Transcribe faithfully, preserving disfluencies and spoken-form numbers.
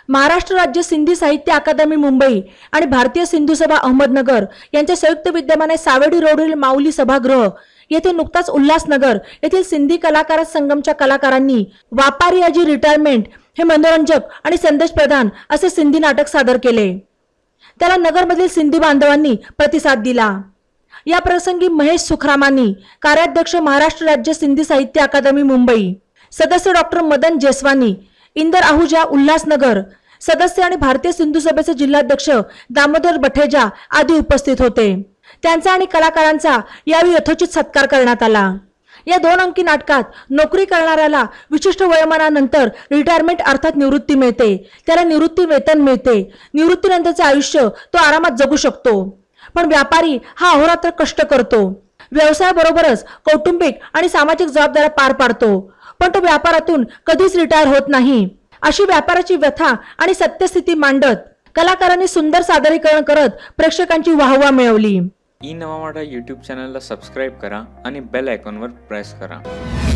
महाराष्ट्र राज्य सिंधी साहित्य अकादमी मुंबई आणि भारतीय सिंधू सभा अहमदनगर यांच्या संयुक्त विद्यमाने सावेडी रोडवरील माऊली सभागृह येथे नुकताच उल्हासनगर येथील सिंधी कलाकार संगमच्या कलाकारांनी वापारी याची रिटायरमेंट हे मनोरंजक आणि संदेश प्रदान असे सिंधी नाटक सादर केले। त्याला नगरमधील सिंधी बांधवांनी प्रतिसाद दिला। या प्रसंगी महेश सुखरामानी, कार्याध्यक्ष महाराष्ट्र राज्य सिंधी साहित्य अकादमी मुंबई, सदस्य डॉक्टर मदन जेसवानी, इंदर आहुजा उल्हासनगर, सदस्य आणि भारतीय सिंधू सभेचे जिल्हाध्यक्ष दामोदर बठेजा आदी उपस्थित होते। त्यांचा आणि कलाकारांचा यावेळी यथोचित सत्कार करण्यात आला। या दोन अंकी नाटकात नोकरी करणाऱ्याला विशिष्ट वयोमानानंतर रिटायरमेंट अर्थात निवृत्ती मिळते, त्याला निवृत्ती वेतन मिळते। निवृत्तीनंतरचे आयुष्य तो आरामात जगू शकतो, पण व्यापारी हा अहोरात्र कष्ट करतो, व्यवसायाबरोबरच कौटुंबिक आणि सामाजिक जबाबदाऱ्या पार पाडतो, पण तो व्यापारातून कधीच रिटायर होत नाही। अशी व्यापाराची व्यथा आणि सत्यस्थिती मांडत कलाकारांनी सुंदर सादरीकरण करत प्रेक्षकांची वाहवा मिळवली। ई नवा मराठा यूट्यूब चॅनलला सबस्क्राईब करा आणि बेल आयकॉनवर प्रेस करा।